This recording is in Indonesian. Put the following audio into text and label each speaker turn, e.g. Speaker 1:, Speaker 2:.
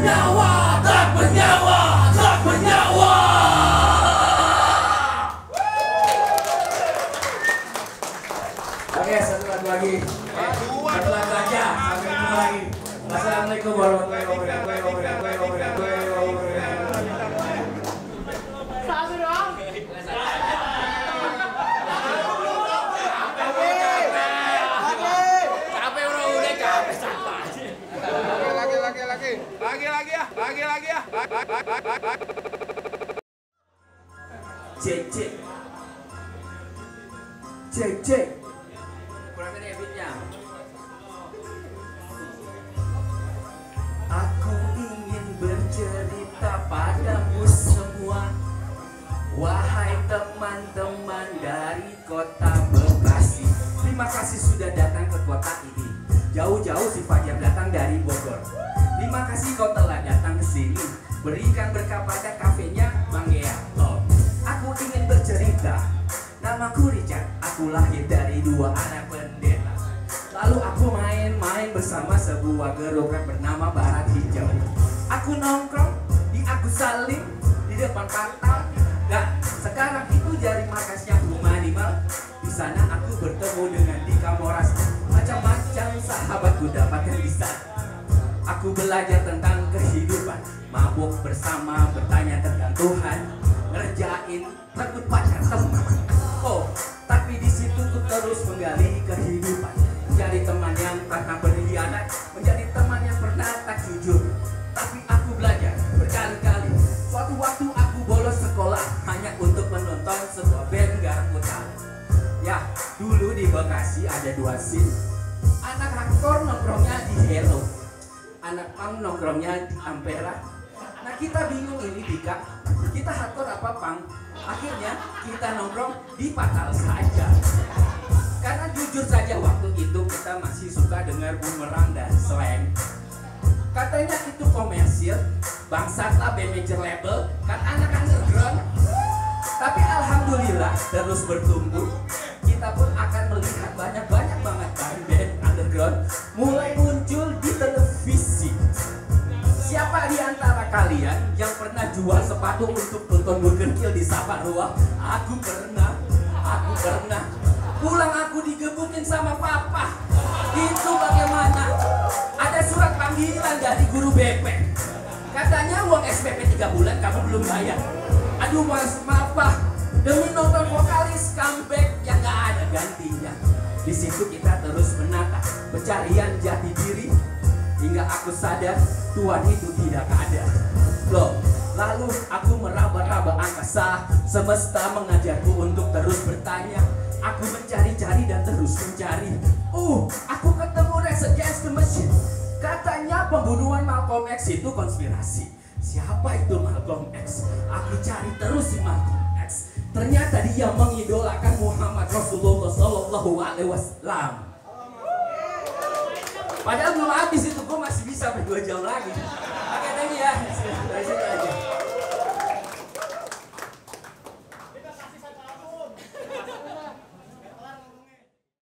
Speaker 1: bernyawa, tak bernyawa, tak bernyawa. Oke, satu lagu lagi. Satu lagu aja, sampai ketemu lagi. Assalamualaikum warahmatullahi wabarakatuh.
Speaker 2: Satu dong.
Speaker 1: Capek bro, udah capek santai.
Speaker 3: Lagi ya.
Speaker 1: Cek. Kurang ini beatnya. Aku ingin bercerita padamu semua, wahai teman-teman dari kota Bekasi. Terima kasih sudah datang ke kota ini. Jauh-jauh si Fajar datang dari Bogor. Terima kasih kau telah datang ke sini. Berikan berkah pada kafenya Bang Gea. Oh, aku ingin bercerita. Namaku Richard. Aku lahir dari dua anak pendeta. Lalu aku main-main bersama sebuah gerobak bernama Barat Hijau. Aku nongkrong di Agus Salim di depan pantai. Dan sekarang itu jadi markasnya Humanimal. Di sana aku bertemu dengan Dika Moras. Macam-macam sahabatku dapatkan di sana. Aku belajar tentang kehidupan, mabuk bersama, bertanya tentang Tuhan, ngerjain takut pacar teman. Oh, tapi di situ ku terus menggali kehidupan, menjadi teman yang pernah berkhianat, menjadi teman yang pernah tak jujur. Tapi aku belajar berkali-kali. Suatu waktu aku bolos sekolah hanya untuk menonton sebuah band garang putih. Ya, dulu di Bekasi ada dua scene. Anak hardcore nongkrongnya di Hello, anak punk nongkrongnya di Ampera. Nah kita bingung ini Dika, kita hardcore apa punk? Akhirnya kita nongkrong di Fatal saja. Karena jujur saja waktu itu kita masih suka dengar bumerang dan slang. Katanya itu komersil, bangsatlah band major label, kan anak underground. Tapi alhamdulillah terus bertumbuh. Kita pun akan melihat banyak-banyak banget band underground mulai muncul di televisi. Siapa di antara kalian yang pernah jual sepatu untuk nonton Burger Kill di Saparua? Aku pernah. Pulang aku digebukin sama papa. Itu bagaimana? Ada surat panggilan dari guru BP. Katanya uang SPP 3 bulan kamu belum bayar. Aduh mas, maaf pak. Demi nonton vokalis comeback yang gak ada gantinya. Di situ kita terus menata pencarian jati diri hingga aku sadar Tuhan itu tidak ada. Loh, lalu aku meraba-raba angkasa. Semesta mengajarku untuk terus bertanya. Aku mencari-cari dan terus mencari. Aku ketemu Rage Against the Machine. Katanya pembunuhan Malcolm X itu konspirasi. Siapa itu Malcolm X? Aku cari terus si Malcolm X. Ternyata dia mengidolakan Muhammad Rasulullah Sallallahu Alaihi Wasallam. Padahal belum habis itu, gue masih bisa sampai 2 jam lagi.